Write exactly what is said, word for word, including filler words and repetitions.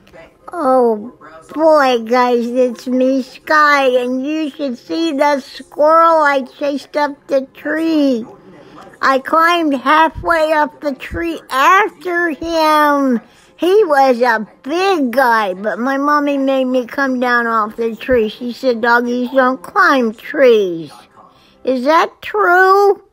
Oh boy, guys, it's me, Sky, and you should see the squirrel I chased up the tree. I climbed halfway up the tree after him. He was a big guy, but my mommy made me come down off the tree. She said, doggies don't climb trees. Is that true?